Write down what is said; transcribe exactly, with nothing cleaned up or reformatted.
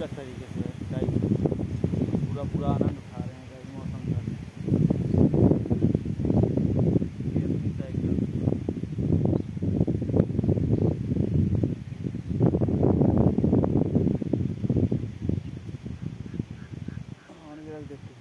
अलग तरीके से गाइस पूरा पूरा आनंद उठा रहे हैं गाइस मौसम का। ये अपनी साइकिल और देखते